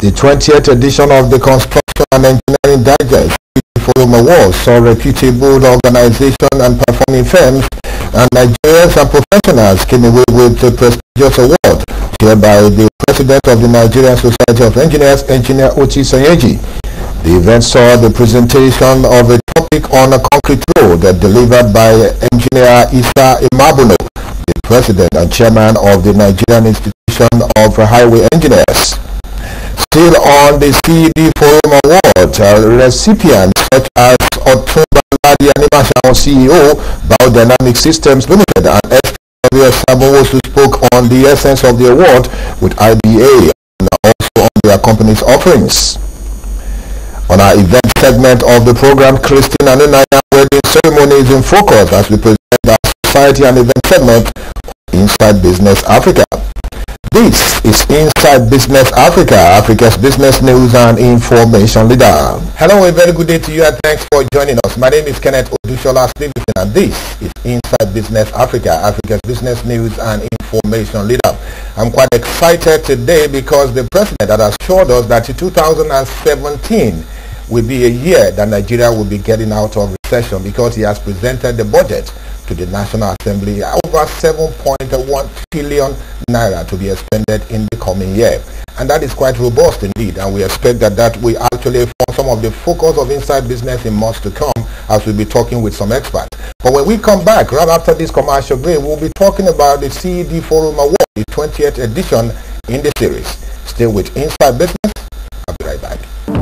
The 20th edition of the Construction and Engineering Digest Forum Awards saw reputable organizations and performing firms and Nigerians and professionals came away with the prestigious award chaired by the President of the Nigerian Society of Engineers, Engineer Otis Anyeji. The event saw the presentation of a topic on a concrete road delivered by Engineer Isa Imabuno, the President and Chairman of the Nigerian Institution of Highway Engineers. Still on the CED Forum Award, recipients such as Otumba Ladi Animation CEO, Biodynamic Systems Limited, and S.W. Samowosu spoke on the essence of the award with IBA and also on their company's offerings. On our event segment of the program, Christine and Naya wedding ceremony is in focus as we present our society and event segment Inside Business Africa. This is Inside Business Africa, Africa's business news and information leader. Hello, a very good day to you and thanks for joining us. My name is Kenneth Odushola Stevenson and this is Inside Business Africa, Africa's business news and information leader. I'm quite excited today because the president had assured us that 2017 will be a year that Nigeria will be getting out of recession because he has presented the budget to the National Assembly, over 7.1 trillion naira to be expended in the coming year. And that is quite robust indeed, and we expect that will actually form some of the focus of Inside Business in months to come as we'll be talking with some experts. But when we come back, right after this commercial break, we'll be talking about the CED Forum Award, the 20th edition in the series. Still with Inside Business, I'll be right back.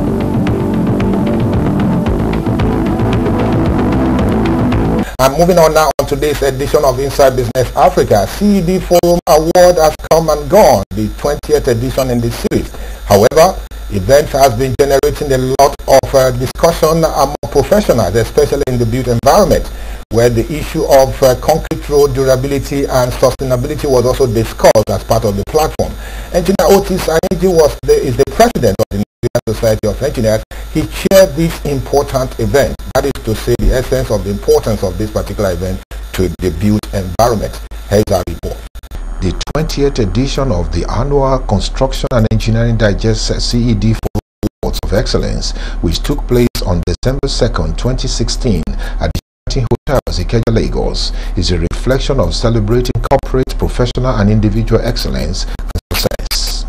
And moving on now on today's edition of Inside Business Africa, CED Forum Award has come and gone, the 20th edition in the series. However, event has been generating a lot of discussion among professionals, especially in the built environment, where the issue of concrete road durability and sustainability was also discussed as part of the platform. Engineer Otis Anyeji is the president of the Nigerian Society of Engineers. He chaired this important event. That is to say the essence of the importance of this particular event to the built environment. Here's our report. The 20th edition of the annual Construction and Engineering Digest CED Forum Awards of Excellence, which took place on December 2nd, 2016 at the Hotels Ikeja, Lagos, is a reflection of celebrating corporate, professional and individual excellence and success.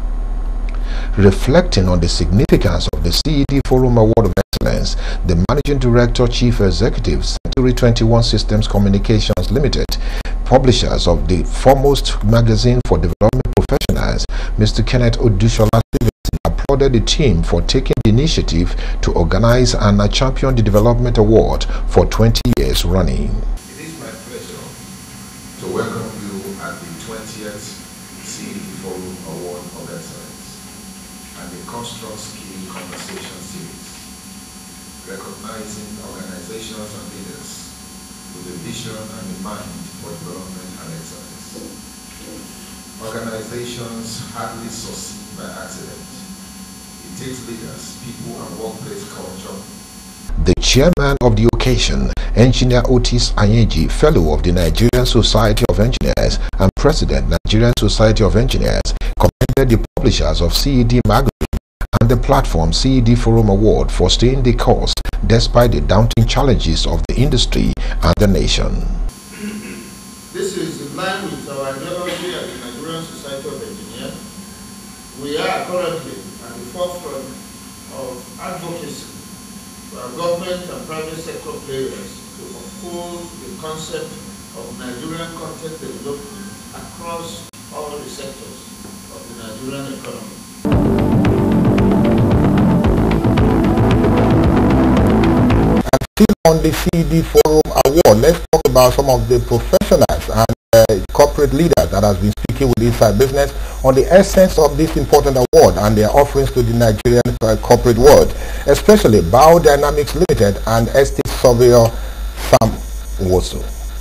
Reflecting on the significance of the CED Forum Award of Excellence, the Managing Director, Chief Executive, Century 21 Systems Communications Limited, publishers of the foremost magazine for development professionals, Mr. Kenneth Odushola Stevenson, applauded the team for taking the initiative to organize and champion the Development Award for 20 years running. It is my pleasure to welcome you at the 20th CED Forum Award of Excellence and the Construct Skill Conversation Series, recognizing organizations and leaders with a vision and a mind for development and excellence. Organizations hardly succeed by accident. It takes leaders, people, and workplace culture. The chairman of the occasion, Engineer Otis Anyeji, Fellow of the Nigerian Society of Engineers and President, Nigerian Society of Engineers, commended the publishers of CED magazine and the platform CED Forum Award for staying the course despite the daunting challenges of the industry and the nation. This is in line with our ideology at the Nigerian Society of Engineers. We are currently at the forefront of advocacy for our government and private sector players to uphold the concept of Nigerian content development across all the sectors of the Nigerian economy. Still on the CED Forum Award, let's talk about some of the professionals and corporate leaders that has been speaking with Inside Business on the essence of this important award and their offerings to the Nigerian corporate world, especially Biodynamics Limited and Estate Surveyor Sam Wosu.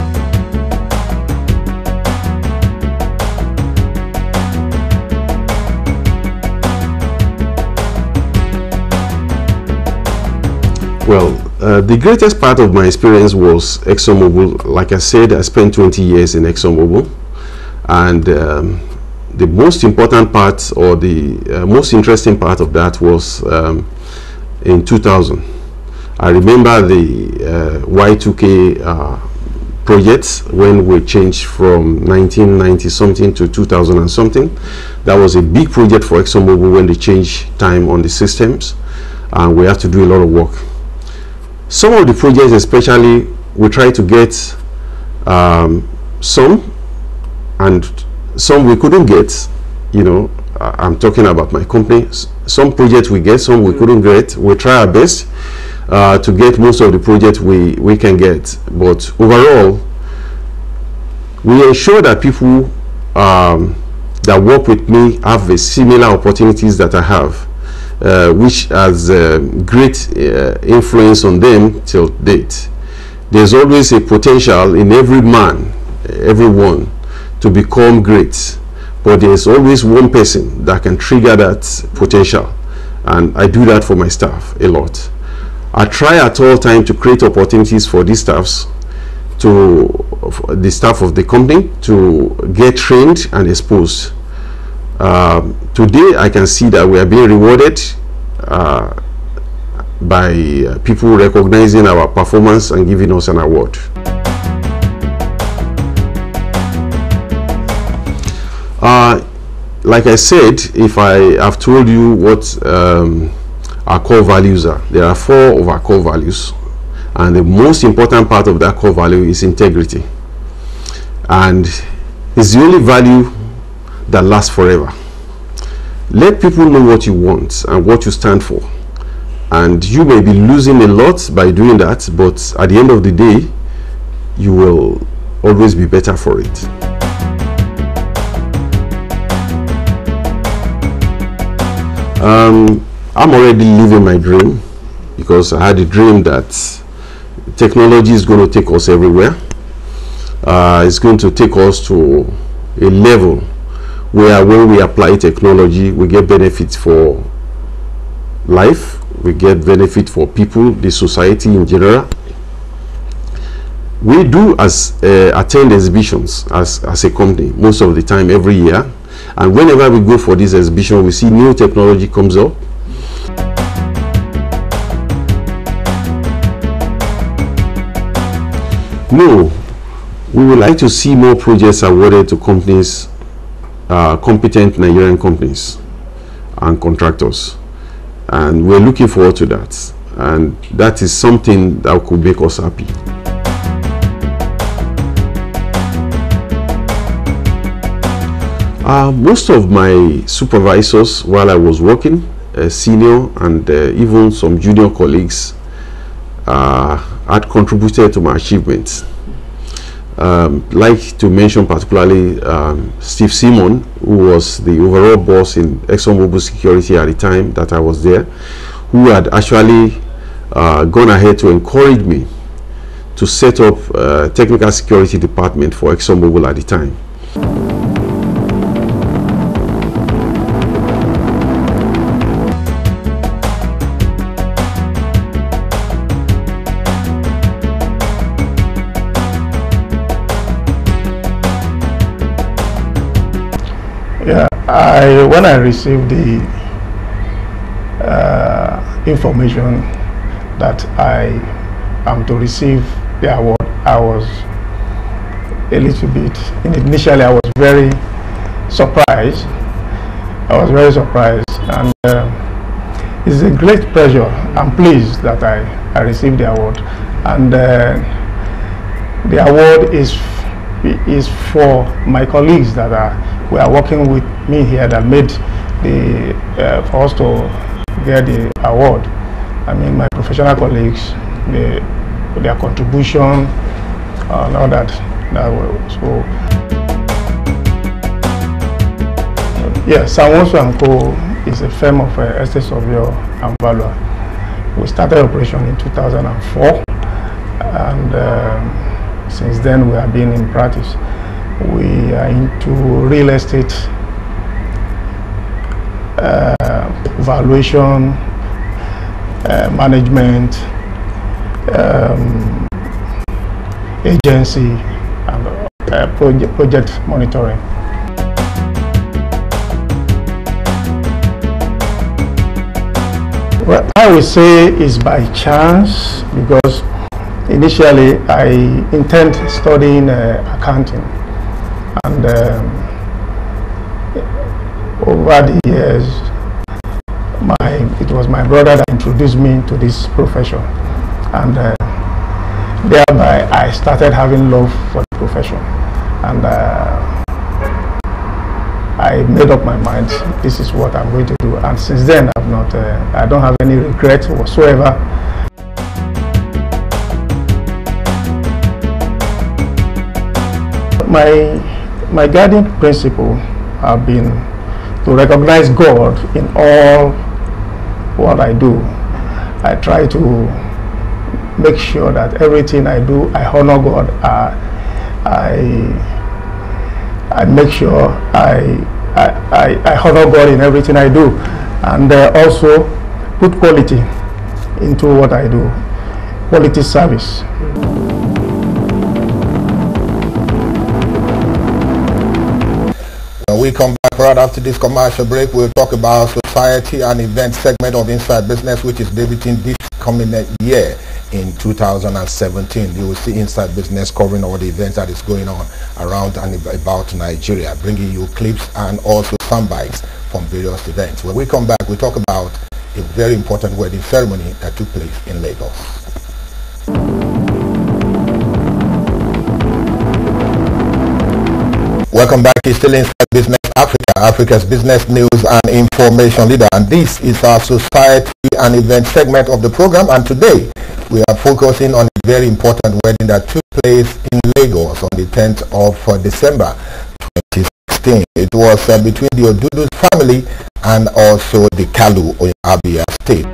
Well, the greatest part of my experience was ExxonMobil. Like I said, I spent 20 years in ExxonMobil, and the most important part, or the most interesting part of that, was in 2000. I remember the Y2K projects, when we changed from 1990 something to 2000 and something. That was a big project for ExxonMobil when they changed time on the systems, and we have to do a lot of work. Some of the projects, especially, we try to get some, and some we couldn't get. You know, I'm talking about my company. Some projects we get, some we couldn't get. We try our best to get most of the projects we can get, but overall we ensure that people that work with me have the similar opportunities that I have, which has great influence on them till date. There's always a potential in every man, everyone, to become great, but there's always one person that can trigger that potential, and I do that for my staff a lot. I try at all times to create opportunities for these staffs, for the staff of the company, to get trained and exposed. Today I can see that we are being rewarded by people recognizing our performance and giving us an award. Like I said, if I have told you what our core values are, there are 4 of our core values, and the most important part of that core value is integrity, and it's the only value that lasts forever. Let people know what you want and what you stand for, and you may be losing a lot by doing that, but at the end of the day you will always be better for it. I'm already living my dream, because I had a dream that technology is going to take us everywhere. It's going to take us to a level where when we apply technology, we get benefits for life, we get benefit for people, the society in general. We do attend exhibitions as a company most of the time, every year, and whenever we go for this exhibition, we see new technology comes up. No, we would like to see more projects awarded to companies, competent Nigerian companies and contractors, and we're looking forward to that, and that is something that could make us happy. Most of my supervisors, while I was working, senior and even some junior colleagues, had contributed to my achievements. Like to mention particularly Steve Simon, who was the overall boss in ExxonMobil Security at the time that I was there, who had actually gone ahead to encourage me to set up a technical security department for ExxonMobil at the time. Yeah, when I received the information that I am to receive the award, I was a little bit, initially I was very surprised. And it's a great pleasure. I'm pleased that I received the award, and the award is for my colleagues that were working with me here, that made for us to get the award. I mean, my professional colleagues, their contribution and all that. So yes, Samonso & Co. is a firm of estate surveyor and valuer. We started operation in 2004, and since then we have been in practice. We are into real estate valuation, management, agency, and project monitoring. Well, I would say it's by chance, because initially I intend studying accounting, and over the years it was my brother that introduced me to this profession, and thereby I started having love for the profession, and I made up my mind, this is what I'm going to do, and since then I don't have any regret whatsoever. My guiding principle have been to recognize God in all what I do. I try to make sure that everything I do, I honor God. I make sure I honor God in everything I do, and also put quality into what I do, quality service. When we come back right after this commercial break, we'll talk about society and event segment of Inside Business, which is debuting this coming year in 2017. You will see Inside Business covering all the events that is going on around and about Nigeria, bringing you clips and also sound bites from various events. When we come back, we'll talk about a very important wedding ceremony that took place in Lagos. Welcome back. It's still Inside Business Africa, Africa's business news and information leader, and this is our society and event segment of the program. And today we are focusing on a very important wedding that took place in Lagos on the 10th of December 2016. It was between the Odudu family and also the Kalu in Abia State.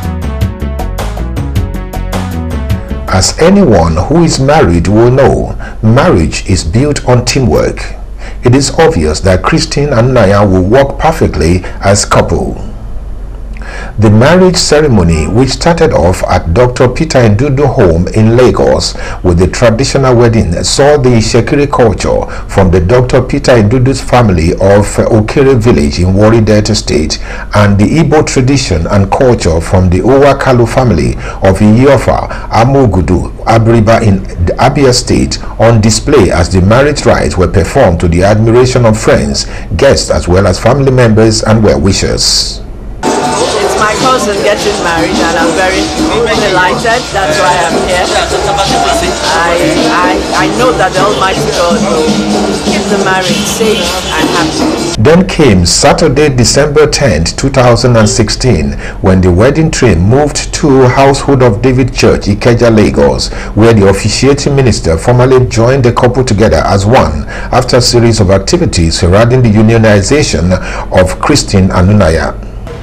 As anyone who is married will know, marriage is built on teamwork. It is obvious that Christine and Naya will work perfectly as couple. The marriage ceremony, which started off at Dr. Peter Ndudu home in Lagos with the traditional wedding, saw the Shekiri culture from the Dr. Peter Ndudu's family of Okere village in Warri Delta State and the Igbo tradition and culture from the Owa Kalu family of Iyofa, Amogudu, Abriba in the Abia State on display as the marriage rites were performed to the admiration of friends, guests as well as family members and well-wishers. My cousin getting married, and I'm very delighted. That's why I'm here. I know that the Almighty God will keep the marriage safe and happy. Then came Saturday, December 10th, 2016, when the wedding train moved to Household of David Church, Ikeja, Lagos, where the officiating minister formally joined the couple together as one after a series of activities surrounding the unionization of Christine and Naya.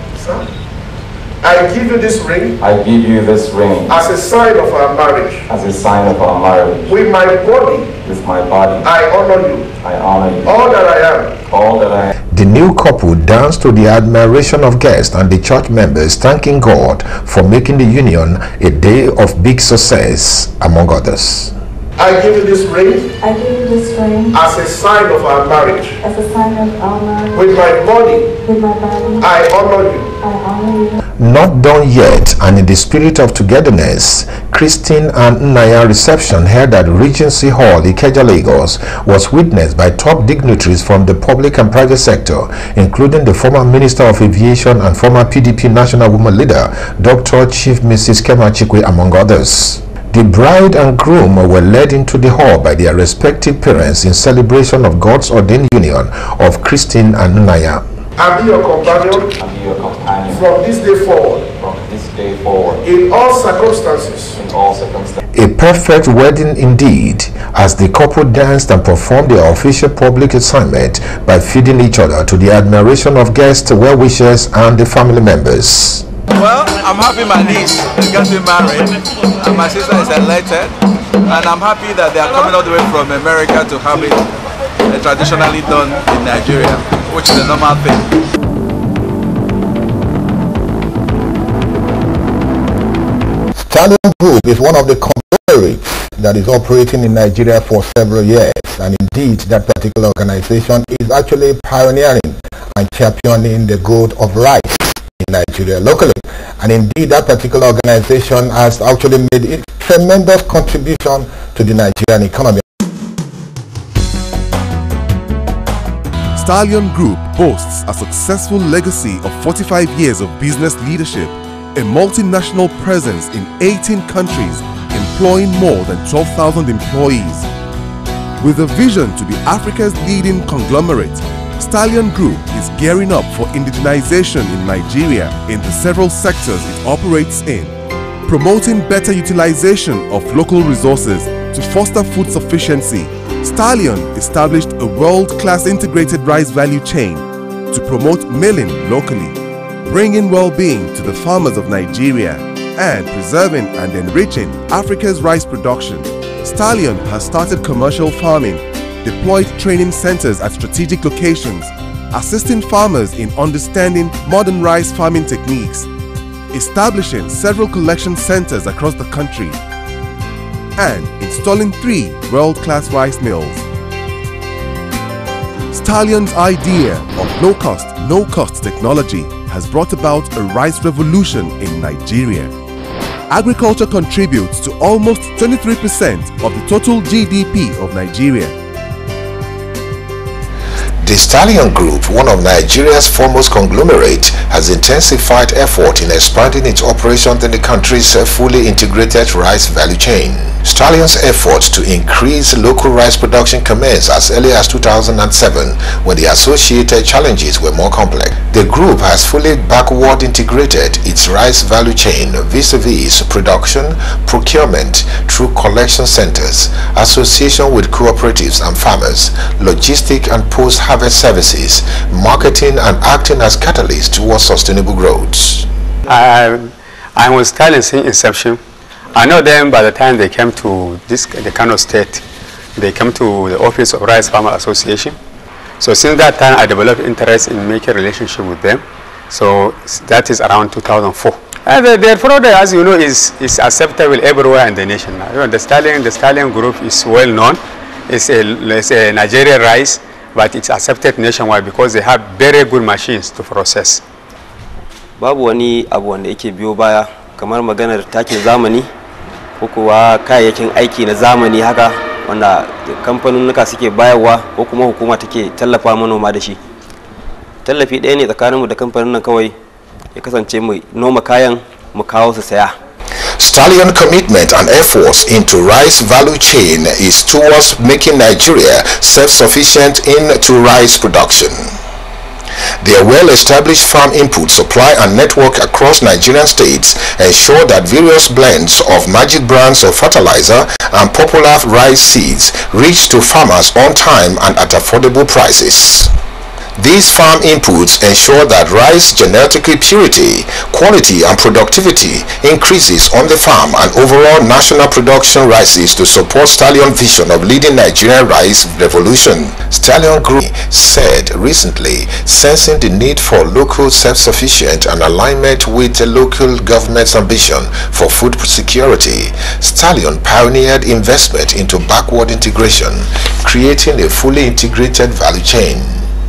I give you this ring. I give you this ring as a sign of our marriage. as a sign of our marriage. With my body. With my body. I honor you. I honor you. All that I am. All that I am. The new couple danced to the admiration of guests and the church members, thanking God for making the union a day of big success, among others. I give you this ring. I give you this ring as a sign of our marriage. as a sign of our marriage. With my body. With my body. I honor you. I honor you. Not done yet, and in the spirit of togetherness, Christine and Naya reception held at Regency Hall, Ikeja, Lagos, was witnessed by top dignitaries from the public and private sector, including the former Minister of Aviation and former PDP National Woman Leader, Dr. Chief Mrs. Kema Chikwe, among others. The bride and groom were led into the hall by their respective parents in celebration of God's ordained union of Christine and Naya. I'll be your companion. I'll be your companion. From this day forward. From this day forward. In all circumstances. In all circumstances. A perfect wedding indeed, as the couple danced and performed their official public assignment by feeding each other to the admiration of guests, well-wishers, and the family members. Well, I'm happy my niece is getting married and my sister is elated, and I'm happy that they are coming all the way from America to have it traditionally done in Nigeria, which is a normal thing. Stallion Group is one of the conglomerates that is operating in Nigeria for several years, and indeed that particular organization is actually pioneering and championing the growth of rice in Nigeria locally. And indeed, that particular organization has actually made a tremendous contribution to the Nigerian economy. Stallion Group boasts a successful legacy of 45 years of business leadership, a multinational presence in 18 countries, employing more than 12,000 employees. With a vision to be Africa's leading conglomerate, Stallion Group is gearing up for indigenization in Nigeria in the several sectors it operates in, promoting better utilization of local resources to foster food sufficiency. Stallion established a world-class integrated rice value chain to promote milling locally, bringing well-being to the farmers of Nigeria and preserving and enriching Africa's rice production. Stallion has started commercial farming, deployed training centers at strategic locations, assisting farmers in understanding modern rice farming techniques, establishing several collection centers across the country, and installing 3 world-class rice mills. Stallion's idea of low-cost, no-cost technology has brought about a rice revolution in Nigeria. Agriculture contributes to almost 23% of the total GDP of Nigeria. The Stallion Group, one of Nigeria's foremost conglomerates, has intensified effort in expanding its operations in the country's fully integrated rice value chain. Stallion's efforts to increase local rice production commenced as early as 2007, when the associated challenges were more complex. The group has fully backward integrated its rice value chain vis-a-vis production, procurement through collection centers, association with cooperatives and farmers, logistic and post-harvest services, marketing, and acting as catalyst towards sustainable growth. I was Stallion since inception. I know them by the time they came to the Kano state. They came to the office of Rice Farmer Association. So since that time, I developed interest in making a relationship with them. So that is around 2004. And their product, as you know, is acceptable everywhere in the nation. You know, the Stallion Group is well known. It's a Nigerian rice, but it's accepted nationwide because they have very good machines to process. Babu wani abu wanda yake biyo baya kamar maganar takin zamani ko kuwa kayayyakin aiki na zamani haka wanda kamfanonuka suke bayarwa ko kuma hukuma take tallafa manoma da shi. Tallafi ɗaya ne tsakaninmu da kamfanin nan kawai ya kasance mu noma kayan mu kawo su saya. Stallion commitment and efforts into rice value chain is towards making Nigeria self-sufficient into rice production. Their well-established farm input supply and network across Nigerian states ensure that various blends of magic brands of fertilizer and popular rice seeds reach to farmers on time and at affordable prices. These farm inputs ensure that rice genetic purity, quality and productivity increases on the farm, and overall national production rises to support Stallion vision of leading Nigerian rice revolution. Stallion Group said recently, sensing the need for local self-sufficient and alignment with the local government's ambition for food security, Stallion pioneered investment into backward integration, creating a fully integrated value chain.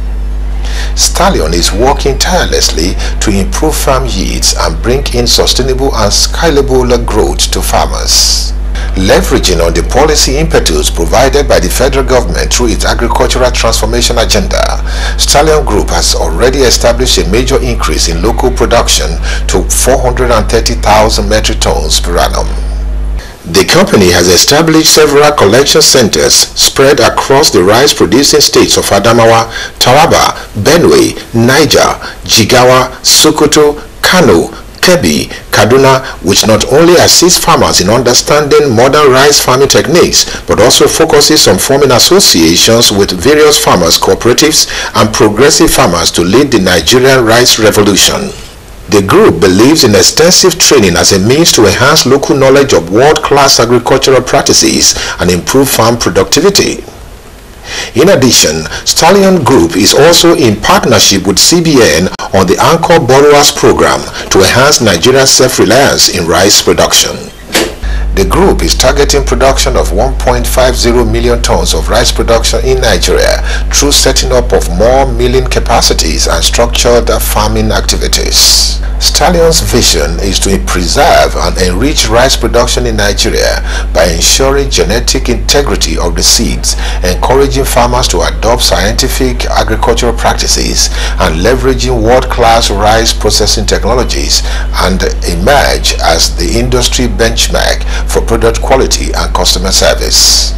Stallion is working tirelessly to improve farm yields and bring in sustainable and scalable growth to farmers. Leveraging on the policy impetus provided by the federal government through its agricultural transformation agenda, Stallion Group has already established a major increase in local production to 430,000 metric tons per annum. The company has established several collection centers spread across the rice-producing states of Adamawa, Taraba, Benue, Niger, Jigawa, Sokoto, Kano, Kebbi, Kaduna, which not only assists farmers in understanding modern rice farming techniques, but also focuses on forming associations with various farmers' cooperatives and progressive farmers to lead the Nigerian rice revolution. The group believes in extensive training as a means to enhance local knowledge of world-class agricultural practices and improve farm productivity. In addition, Stallion Group is also in partnership with CBN on the Anchor Borrowers Program to enhance Nigeria's self-reliance in rice production. The group is targeting production of 1.50 million tons of rice production in Nigeria through setting up of more milling capacities and structured farming activities. Stallion's vision is to preserve and enrich rice production in Nigeria by ensuring genetic integrity of the seeds, encouraging farmers to adopt scientific agricultural practices, and leveraging world-class rice processing technologies, and emerge as the industry benchmark for product quality and customer service.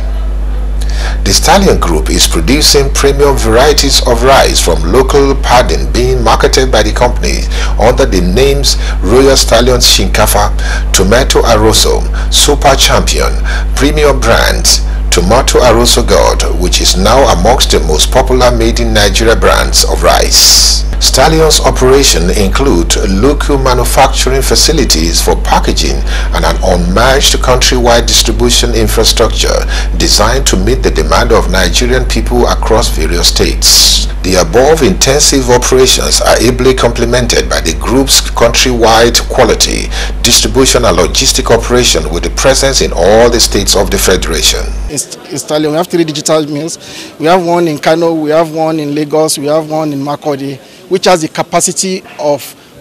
The Stallion Group is producing premium varieties of rice from local pardon being marketed by the company under the names Royal Stallion Shinkafa, Tomato Aroso, Super Champion, Premium Brands, Tomato Aroso God, which is now amongst the most popular made in Nigeria brands of rice. Stallion's operation include local manufacturing facilities for packaging and an unmatched countrywide distribution infrastructure designed to meet the demand of Nigerian people across various states. The above intensive operations are ably complemented by the group's countrywide quality, distribution and logistic operation with the presence in all the states of the Federation. In Stallion, we have 3 digital mills. We have one in Kano, we have one in Lagos, we have one in Makurdi, which has the capacity of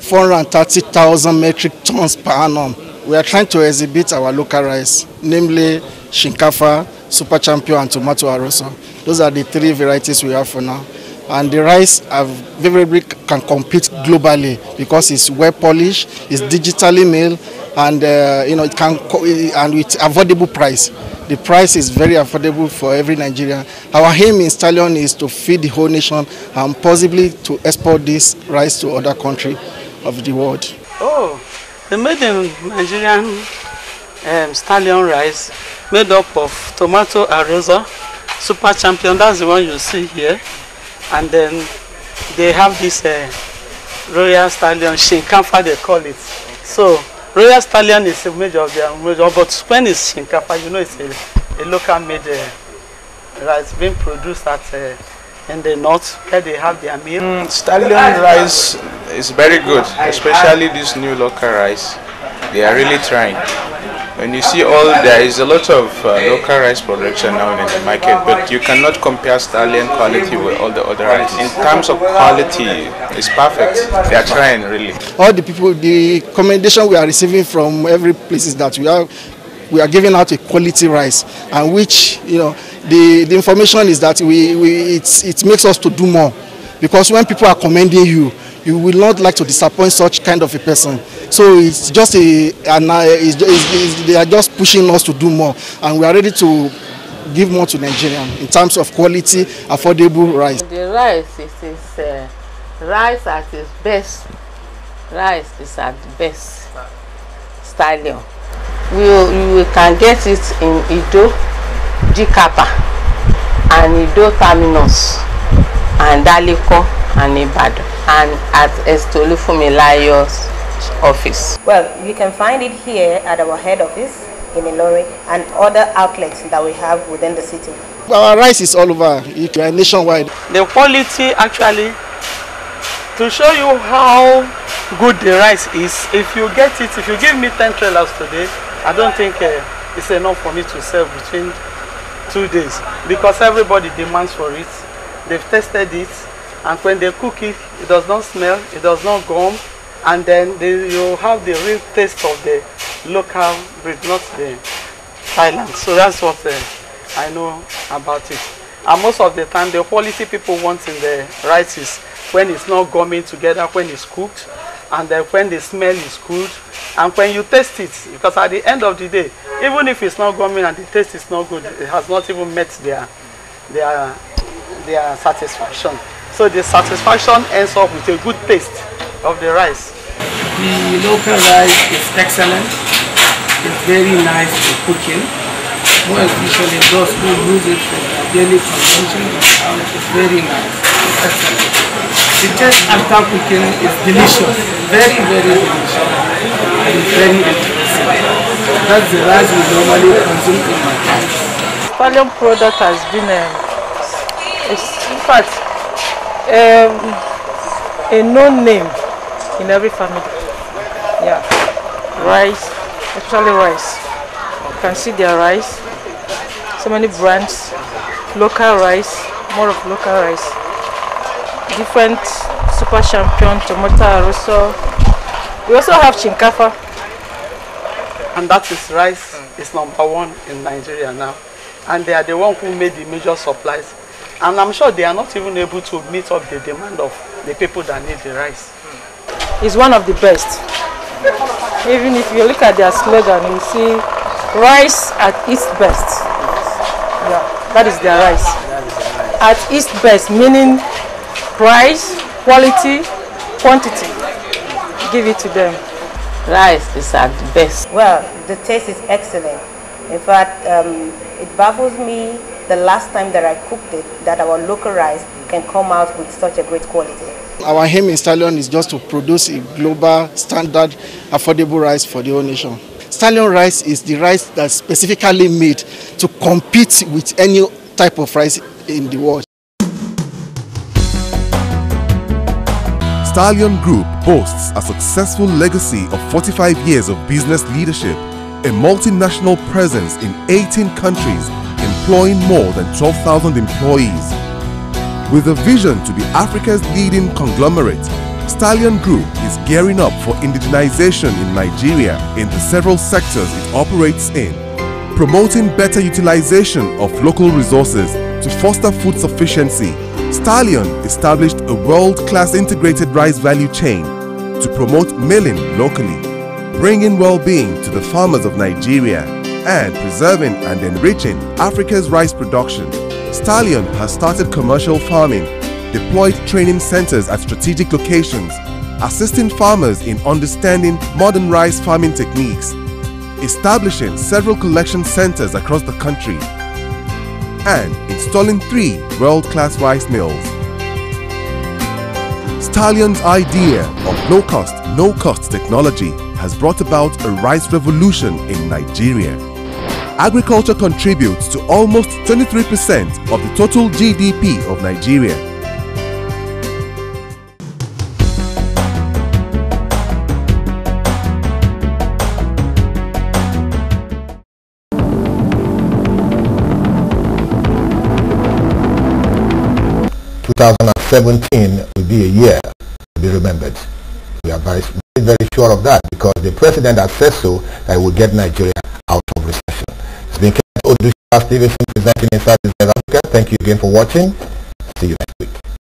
430,000 metric tons per annum. We are trying to exhibit our local rice, namely Shinkafa, Super Champion and Tomato Aroso. Those are the 3 varieties we have for now. And the rice can compete globally because it's well polished, it's digitally milled, and it can and with affordable price. The price is very affordable for every Nigerian. Our aim in Stallion is to feed the whole nation and possibly to export this rice to other countries of the world. Oh, the made in Nigerian Stallion rice made up of Tomato Aroso, Super Champion, that's the one you see here. And then they have this Royal Stallion Shinkafa, they call it. So Royal Stallion is a major of their major, but when it's Shinkafa, you know it's a local made rice being produced at in the north where they have their meal. Stallion rice is very good, especially this new local rice. They are really trying. When you see there is a lot of local rice production now in the market, but you cannot compare Stallion quality with all the other rice. In terms of quality, it's perfect. They are trying really. All the people, the commendation we are receiving from every place is that we are giving out a quality rice, and which the information is that it makes us to do more, because when people are commending you, you will not like to disappoint such kind of a person. So it's just they are just pushing us to do more, and we are ready to give more to Nigerians in terms of quality, affordable rice. The rice is rice at its best. Rice is at the best Stallion. We can get it in Ido, Jikapa, and Ido Terminus, and Daliko, and Ibadan, and at Estolufumilayo's office. Well, you can find it here at our head office in Ilorin and other outlets that we have within the city. Our rice is all over, nationwide. The quality actually, to show you how good the rice is, if you get it, if you give me 10 trailers today, I don't think it's enough for me to sell between 2 days, because everybody demands for it. They've tested it, and when they cook it, it does not smell, it does not gum, and then you have the real taste of the local breed, not the Thailand. So that's what I know about it. And most of the time, the quality people want in the rice is when it's not gumming together, when it's cooked, and then when the smell is good, and when you taste it, because at the end of the day, even if it's not gumming and the taste is not good, it has not even met their satisfaction. So the satisfaction ends up with a good taste of the rice. The local rice is excellent. It's very nice for cooking. More especially those who use it for their daily consumption. It's very nice. It's excellent. The taste after cooking is delicious. Very, very delicious. And it's very interesting. That's the rice we normally consume in my house. Stallion product has been in fact a known name in every family. Yeah, rice, especially rice. can see their rice. So many brands, local rice, more of local rice. Different Super Champion, Tomato Rosso. We also have Chinkafa. And that is rice is #1 in Nigeria now. And they are the one who made the major supplies. And I'm sure they are not even able to meet up the demand of the people that need the rice. It's one of the best. Even if you look at their slogan, you see rice at its best. Yeah, that is their rice. At its best, meaning price, quality, quantity. Give it to them. Rice is at the best. Well, the taste is excellent. In fact, it baffles me the last time that I cooked it, that our local rice can come out with such a great quality. Our aim in Stallion is just to produce a global, standard, affordable rice for the whole nation. Stallion rice is the rice that's specifically made to compete with any type of rice in the world. Stallion Group boasts a successful legacy of 45 years of business leadership, a multinational presence in 18 countries, employing more than 12,000 employees. With a vision to be Africa's leading conglomerate, Stallion Group is gearing up for indigenization in Nigeria in the several sectors it operates in, promoting better utilization of local resources to foster food sufficiency. Stallion established a world-class integrated rice value chain to promote milling locally, bringing well-being to the farmers of Nigeria and preserving and enriching Africa's rice production. Stallion has started commercial farming, deployed training centers at strategic locations, assisting farmers in understanding modern rice farming techniques, establishing several collection centers across the country, and installing 3 world-class rice mills. Stallion's idea of low-cost, no-cost technology has brought about a rice revolution in Nigeria. Agriculture contributes to almost 23% of the total GDP of Nigeria. ...2017 will be a year to be remembered. We are very, very sure of that because the president has said so, that he will get Nigeria out of recession. It's been Kenneth Odusha Stevenson presenting Inside Business Africa. Thank you again for watching. See you next week.